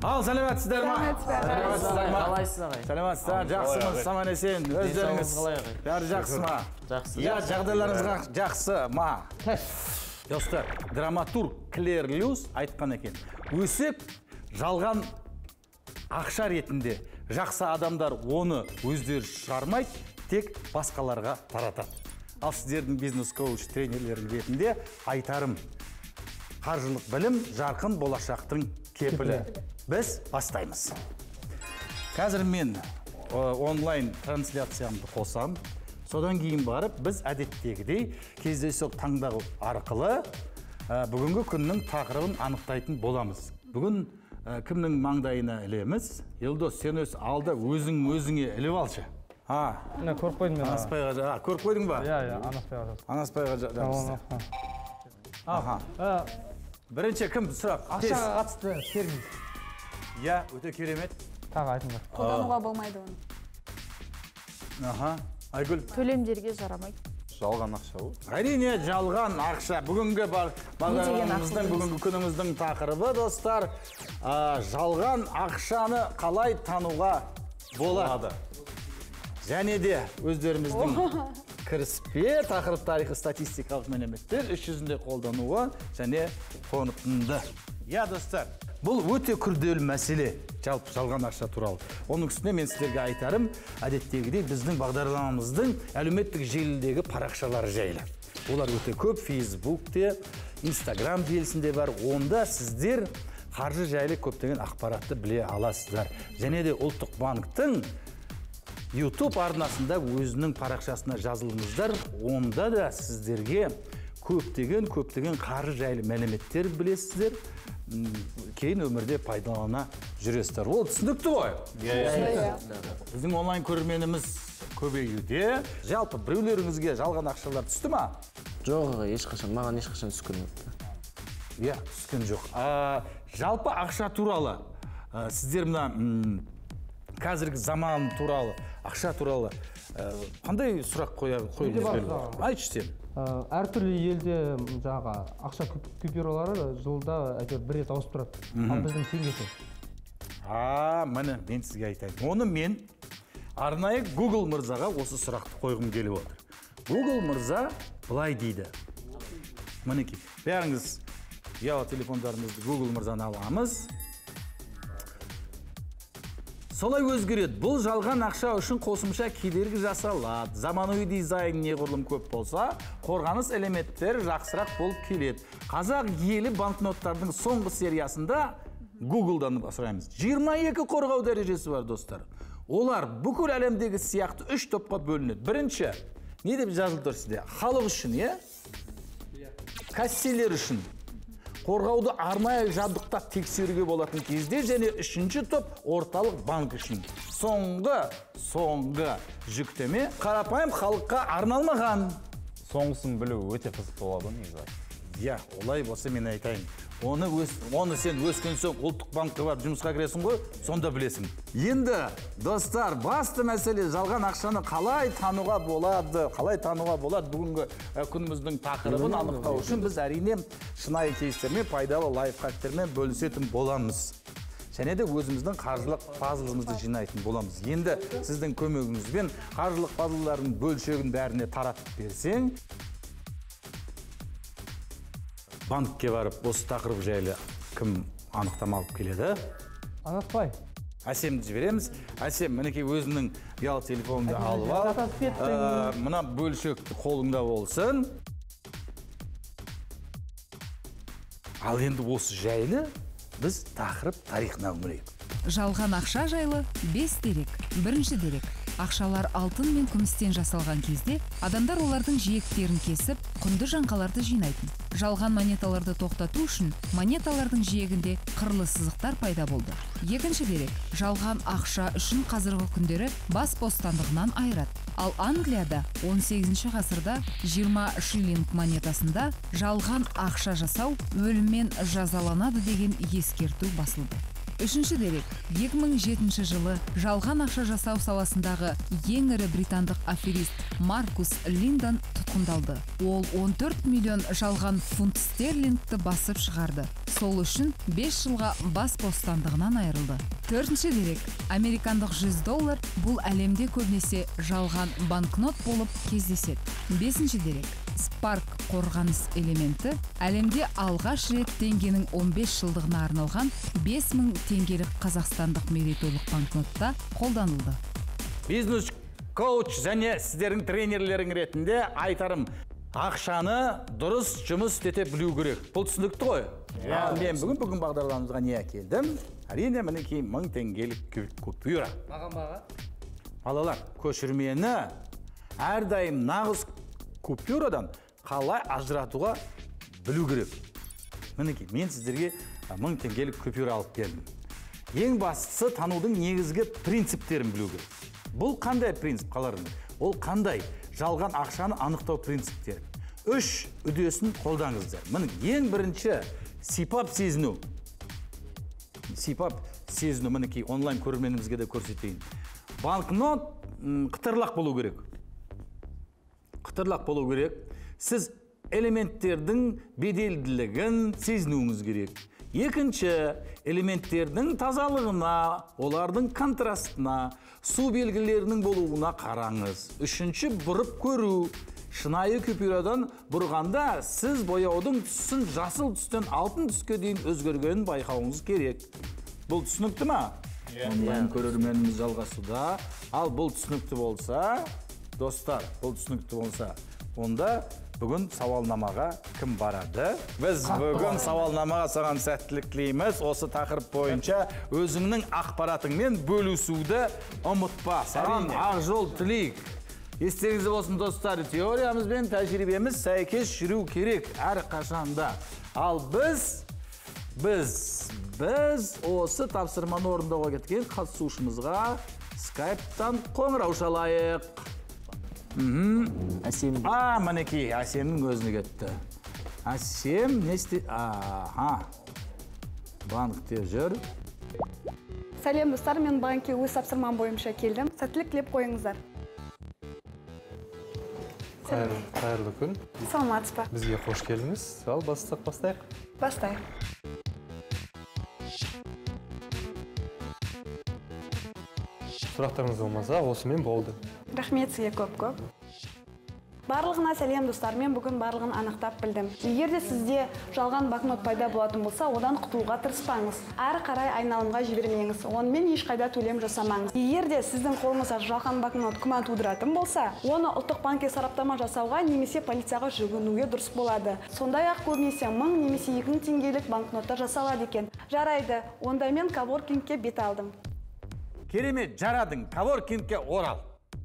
Ал, сәлеметсіздер ма? Сәлеметсіздер ма? Қалайсыздар? Сәлеметсіздер, жақсымыз, саман есен, өздеріңіз. Бәрі жақсы ма? Жақсы. Я, жағдайларыңызға жақсы ма? Достар, драматург Клэр Льюис айтқан екен. Өсек жалған ақша ретінде жақсы адамдар оны өздері шығармайды, тек басқаларға таратады. Ал сіздердің бизнес-коуч тренерлері ретінде айтарым. Қаржылық білім жарқын болашақтың кепілі. Біз бастаймыз. Қазір мен онлайн трансляциямды қосам. Содан кейін барып, біз әдеттегідей кездейсоқ таңдау арқылы бүгінгі күннің тақырыбын анықтайтын боламыз. Бүгін кімнің маңдайына ілеміз? Елдос, сен алда өзіңе іліп алшы. Міне көріп қойдым мен. Анаспайға, көріп қойдың ба? Иә, Анаспайға. Анаспайға жабысты. Бірінші кім сұрақ? Ақшаға қатысты термин. Иә, өте керемет. Тағы айтыңдар. Қолдануға болмайды оны. Айгүл. Төлемдерге жарамайды. Жалған ақша ол. Әрине, жалған ақша. Бүгінгі бағдарламамыздың, бүгінгі күніміздің тақырыбы, достар, жалған ақшаны қалай тануға болады. Және де өздеріміздің кіріспе тақырып тарихы статистикалық мәліметтер іс жүзінде қолдануы және қорытынды. Я, достар, бұл өте күрделі мәселе, жалпы жалған ақша туралы. Оның үстіне мен сіздерге айтарым, әдеттегідей біздің бағдарламамыздың әлеуметтік желідегі парақшалары жайлы. Олар өте көп, Фейсбукте, Инстаграм желісінде бар. Онда сіздер қаржы жайлы көптеген ақпаратты біле аласыздар. Және де Ұлттық банктың YouTube арнасында өзінің парақшасына жазылыңыздар. Онда да сіздерге көптеген қаржы жайлы мәліметтер білесіздер. Кейін өмірде пайдалана жүресіздер. Ол түсінікті ғой? Біздің онлайн көрерменіміз көбеюде. Жалпы біреулеріңізге жалған ақшалар түсті ма? Жоқ, маған ешқашан түскен жоқ. Иә, түскен жоқ. Жалпы ақша туралы сіздер мына қазіргі заман туралы, ақша туралы қандай сұрақ қойыңыз? Айтшы сен. Әртүрлі елде жаңағы ақша купюралары жылда әйтеуір бір рет ауысып тұрады. Ал біздің теңгесі. Міне, мен сізге айтайын. Оны мен арнайы Google мырзаға осы сұрақты қойғым келіп отыр. Google мырза былай дейді. Мінекей, бәріңіз ұялы телефондарыңызды Google мырзаны аламыз. Солай өзгереді. Бұл жалған ақша үшін қосымша кедергі жасалады. Заманауи дизайн неғұрлым көп болса, қорғаныс элементтер жақсырақ болып келеді. Қазақ елі банкноттардың соңғы сериясында Google-дан сұраймыз. 22 қорғау дәрежесі бар, достар. Олар бүкіл әлемдегі сияқты 3 топқа бөлінеді. Бірінші, не деп жазылып тұр сізде? Халық үшін, кассийлер үшін. Қорғауды арнайы жабдықтап тексеруге болатын кезде, және үшінші топ орталық банк үшін. Соңғы жүктеме қарапайым халыққа арналмаған. Соңғысын білу өте қызық болады негізі. Иә, олай болса мен айтайын. Оны сен өскен соң ұлттық банкқа барып жұмысқа кіресің ғой, сонда білесің. Енді, достар, басты мәселе жалған ақшаны қалай тануға болады? Бүгінгі күніміздің тақырыбын анықтау үшін біз әрине шынайы кейстермен, пайдалы лайфхактермен бөлісетін боламыз. Және де өзіміздің қаржылық пазлымызды жинайтын боламыз. Енді сіздің көмегіңізбен қаржылық пазлардың бөлшегін бәріне таратып берсең, банкке барып, осы тақырып жайлы кім анықтама алып келеді? Анаспай. Әсемді жібереміз. Әсем, мінекей өзінің ұялы телефонды алып ал. Мына бөлшек қолыңда болсын. Ал енді осы жайлы біз тақырып тарихына үңілейік. Жалған ақша жайлы 5 дерек. Бірінші дерек. Ақшалар алтын мен күмістен жасалған кезде адамдар олардың жиектерін кесіп, құнды жаңқаларды жинайтын. Жалған монеталарды тоқтату үшін монеталардың жиегінде қырлы сызықтар пайда болды. Екінші дерек. Жалған ақша үшін қазіргі күндері бас бостандығынан айырады. Ал Англияда 18 ғасырда 20 шиллинг монетасында жалған ақша жасау өліммен жазаланады деген ескерту басылды. Үшінші дерек. 2007 жылы жалған ақша жасау саласындағы ең ірі британдық аферист Маркус Линдон тұтқындалды. Ол 14 миллион жалған фунт стерлингті басып шығарды. Сол үшін 5 жылға бас бостандығынан айырылды. Төртінші дерек. Американдық $100 бұл әлемде көбінесе жалған банкнот болып кездеседі. Бесінші дерек. Spark қорғаныс элементі әлемде алғаш рет теңгенің 15 жылдығына арналған 5000 теңгелік қазақстандық мерейтойлық банкнотта қолданылды. Бизнес коуч және сіздердің тренерлерің ретінде айтарым, ақшаны дұрыс жұмыс істете білу керек. Бұл түсінікті ғой? Мен бүгін бағдарламамызға не әкелдім? Әрине мінекей 1000 теңгелік купюра. Маған баға? Балалар, көшірмені әрдайым нағыз купюрадан қалай ажыратуға білу керек. Мінекей, мен сіздерге 1000 теңгелік купюра алып келдім. Ең бастысы танудың негізгі принциптерін білу керек. Бұл қандай принцип қаларың? Ол қандай жалған ақшаны анықтау принциптері. 3 үдесін қолдаңыздар. Міне ең бірінші сипап сезіну. Сипап сезіну, мінекей онлайн көрерменімізге де көрсетейін. Банкнот қытырлақ болу керек. Қытырлақ болу керек. Сіз элементтердің беделділігін сезінуіңіз керек. Екінші, элементтердің тазалығына, олардың контрастына, су белгілерінің болуына қараңыз. Үшінші, бұрып көру. Шынайы купюрадан бұрғанда сіз бояудың түсін жасыл түстен алтын түске дейін өзгергенін байқауыңыз керек. Бұл түсінікті ма? Онлайн көрерменіміз жалғасуда. Ал бұл түсінікті болса, достар, бұл түсінікті болса, онда бүгін сауалнамаға кім барады? Біз бүгін сауалнамаға саған сәттілік тілейміз. Осы тақырып бойынша өзіңнің ақпаратыңмен бөлісуді ұмытпа. Саған ақ жол тілейік. Естеріңізде болсын достар, теориямыз бен тәжірибеміз сәйкес жүру керек әр қашанда. Ал біз осы тапсырманы орындауға кеткен қатысушымызға скайптан қоңырау шалайық. Әсем. Мінекей, Әсемнің өзіне кетті. Әсем, не істе... Банкте жүр. Сәлем достар, мен банкке өз тапсырмам бойынша келдім. Сәттілік тілеп қойыңыздар. Қайырлы күн. Саламатсыз ба? Бізге қош келдіңіз. Ал бастайық. Бастайық. Сұрақтарыңыз болмаса, осымен болды. Рахмет сізге көп. Барлығына сәлем достар, мен бүгін барлығын анықтап білдім. Егер де сізде жалған банкнот пайда болатын болса, одан құтылуға тырыспаңыз. Әрі қарай айналымға жібермеңіз, онымен ешқайда төлем жасамаңыз. Егер де сіздің қолыңызда жалған банкнот күмән тудыратын болса, оны ұлттық банкке сараптама жасауға немесе полицияға жүгінуге дұрыс болады. Сондай-ақ көбінесе 1000 немесе 2000 теңгелік банкноттар жасалады екен. Жарайды, онда мен коворкингке бет алдым. Керемет, жарадың, коворкингке орал.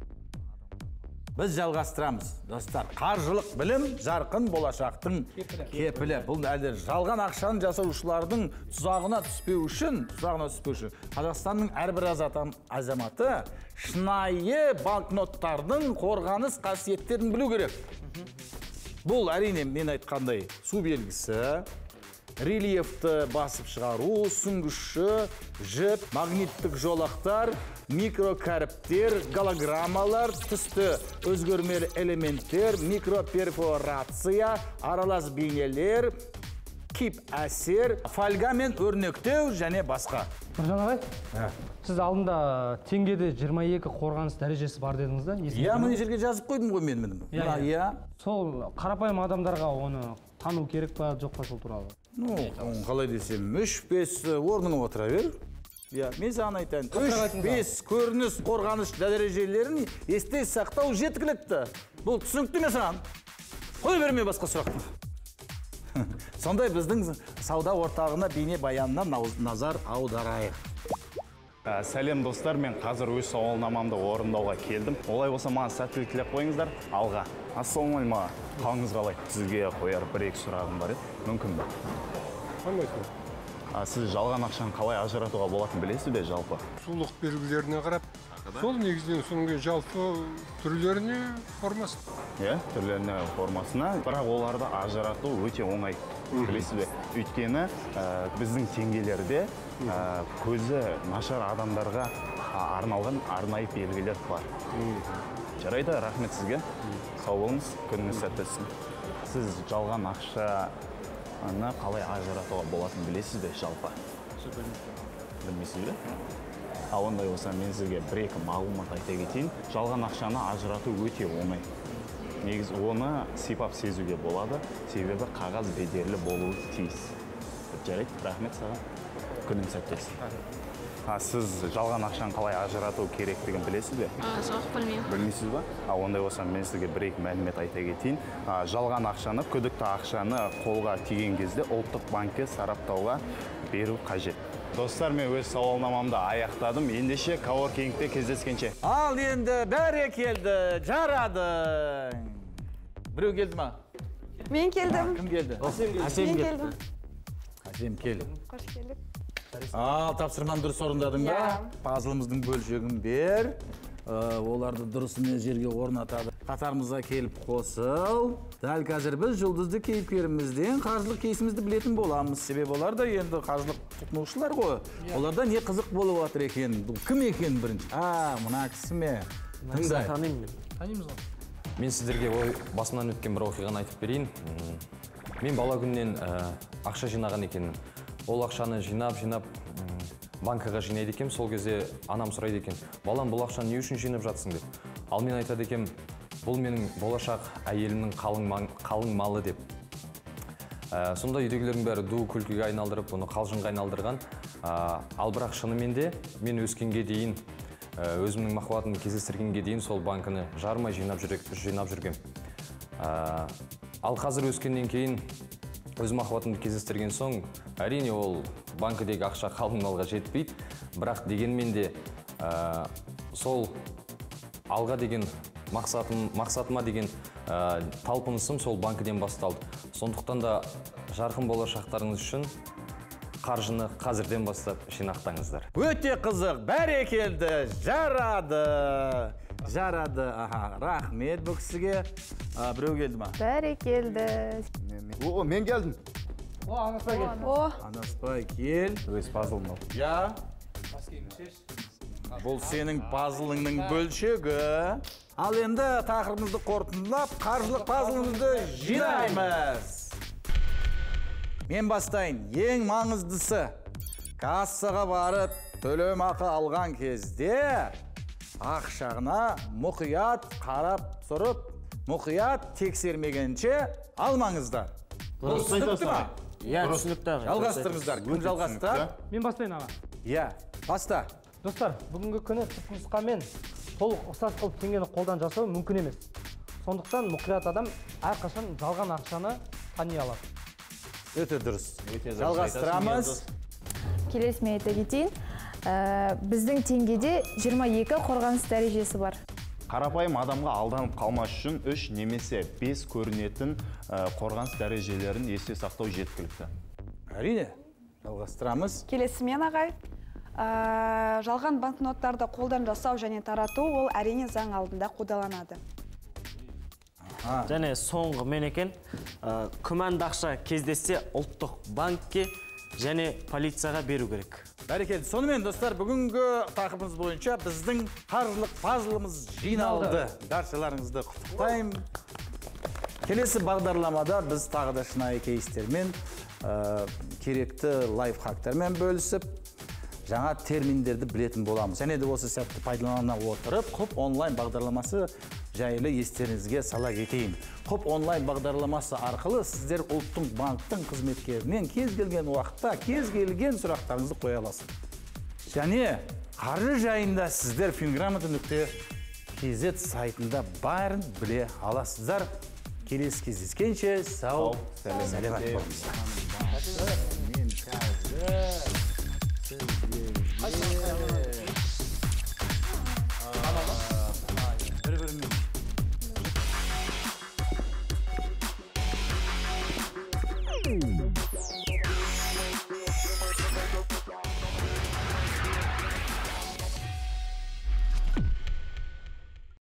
Біз жалғастырамыз, достар. Қаржылық білім жарқын болашақтың кепілі. Бұл әлде жалған ақшаны жасаушылардың тұзағына түспеу үшін, Қазақстанның әрбір азаматы шынайы банкноттардың қорғаныс қасиеттерін білу керек. Бұл әрине мен айтқандай су белгісі, рельефті басып шығару, сүңгіші, жіп, магниттік жолақтар, микрокәріптер, голограммалар, түсті өзгермелі элементтер, микроперфорация, аралас бейнелер, кип әсер, фольга мен өрнектеу және басқа. Біржан ағай, сіз алдында теңгеде 22 қорғаныс дәрежесі бар дедіңіз да? Мына жерге жазып қойдым ғой мен. Сол қарапайым адамдарға оны тану керек па, жоқ па сол туралы? Қалай десем, 3-5 орныңа отыра бер. Мен саған айтайын, 3-5 көрініс қорғаныш дәрежелерін есте сақтау жеткілікті. Бұл түсінікті ме саған? Қой берме басқа сұрақты. Сондай біздің сауда орталығына бейне баянына назар аударайық. Сәлем достар, мен қазір өз сауалнамамды орындауға келдім. Олай болса маған сәттілік тілеп қойыңыздар. Алға. Ассалаумағалейкум. Қалыңыз қалай? Сізге қояр 1-2 сұрағым бар еді. Мүмкін бе? Қандай сұрақ? Сіз жалған ақшаны қалай ажыратуға болатынын білесіз бе жалпы? Сулық белгілеріне қарап, сол негізінен соңғы жалпы түрлеріне формасы. Түрлеріне формасына, бірақ оларды ажырату өте оңай. білесіз бе? Өйткені біздің теңгелерде көзі нашар адамдарға арналған арнайы белгілер бар. Жарайды, рахмет сізге. Сау болыңыз, күніңіз сәтті өтсін. Сіз жалған ақшаны қалай ажыратуға болатынын білесіз бе, жалпы? Білмейсіз бе? Ондай болса, мен сізге бір-екі мағлұмат айта кетейін. Жалған ақшаны ажырату өте оңай. Негіз оны сипап сезуге болады, себебі қағаз бедерлі болуы тиіс. Жарайды, рахмет саған. Күнің сәтті өтсін. Сіз жалған ақшаны қалай ажырату керектігін білесіз бе? Жоқ, білмеймін. Білмейсіз ба? Ондай болса, мен сізге бір-екі мәлімет айта кетейін. Жалған ақшаны, күдікті ақшаны қолға тиген кезде ұлттық банкке сараптауға беру қажет. Достар, мен өз сауалнамамды аяқтадым. Ендеше коворкингте кездескенше. Ал енді бәрекелді, жарады. Біреу келді ма? Мен келдім. Кім келді? Мен келдім. Әсем келді. Қош келдік. Ал, тапсырманы дұрыс орындадың ба? Пазлымыздың бөлшегін бер. Оларды дұрыс жерге орнатады. Қатарымызға келіп қосыл. Дәл қазір біз жұлдызды кейіпкерімізден қаржылық кейсімізді білетін боламыз. Себебі олар да енді қаржылық тұтынушылар ғой. Оларда не қызық болып жатыр екен? Бұл кім екен бірінші? Мына кісі ме? Танимын. Танимыз ғой. Мен сіздерге басымнан өткен бір оқиғаны айтып берейін. Мен бала күннен ақша жинаған екенмін. Ол ақшаны жинап банкаға жинайды екен. Сол кезде анам сұрайды екен: балам, бұл ақшаны не үшін жинап жатсың деп. Ал мен айтады екем: бұл менің болашақ әйелімнің қалың малы деп. Сонда үйдегілердің бәрі ду күлкіге айналдырып, оны қалжыңға айналдырған. Ал бірақ шынымен де мен өскенге дейін, өзімнің махаббатымды кездестіргенге дейін сол банканы жармай жинап жүргем. Ал қазір өскеннен кейін өз махаббатымды кездестірген соң, әрине ол банкідегі ақша қалың малға жетпейді. Бірақ дегенмен де сол алға деген мақсатыма деген талпынысым сол банкіден басталды. Сондықтан да жарқын болашақтарыңыз үшін қаржыны қазірден бастап жинақтаңыздар. Өте қызық, бәрекелді, жарады. Рахмет бұл кісіге. Біреу келді ма? Бәрекелді. Мен келдім. Анаспай кел. Анаспай кел. Өз пазлым ол. Я. Бұл сенің пазлыңның бөлшегі. Ал енді тақырыбымызды қорытындылап, қаржылық пазлымызды жинаймыз. Мен бастайын. Ең маңыздысы, кассаға барып, төлемақы алған кезде ақшағына мұқият қарап тұрып, мұқият тексермегенше алмаңыздар. Түсінікті ма? Түсінікті. Жалғастырыңыздар. Кім жалғасты? Мен бастайын аға. Баста. Достар, бүгінгі күні түпнұсқамен толық ұқсас қылып теңгені қолдан жасау мүмкін емес. Сондықтан мұқият адам әрқашан жалған ақшаны тани алады. Өте дұрыс. Жалғастырамыз. Келесі мен айта кетейін. Біздің теңгеде 22 қорғаныс дәрежесі бар. Қарапайым адамға алданып қалмас үшін 3 немесе 5 көрінетін қорғаныс дәрежелерін есте сақтау жеткілікті. Әрине, жалғастырамыз. Келесі мен ағай. Жалған банкноттарды қолдан жасау және тарату ол әрине заң алдында қудаланады. Және соңғы мен екен, күмәнді ақша кездессе ұлттық банкке және полицияға беру керек. Бәрекелді. Сонымен достар, бүгінгі тақырыбымыз бойынша біздің қаржылық пазлымыз жиналды. Баршаларыңызды құттықтаймын. Келесі бағдарламада біз тағы да шынайы кейстермен, керекті лайфхактармен бөлісіп, жаңа терминдерді білетін боламыз. Және де осы сәтті пайдалана отырып, Құп онлайн бағдарламасы жайлы естеріңізге сала кетейін. Құп онлайн бағдарламасы арқылы сіздер ұлттық банктың қызметкерінен кез келген уақытта, кез келген сұрақтарыңызды қоя аласыз. Және қаржы жайында сіздер fingramata.kz сайтында барын біле аласыздар. Келесі кездескенше сау, сәлемет болыңыздар.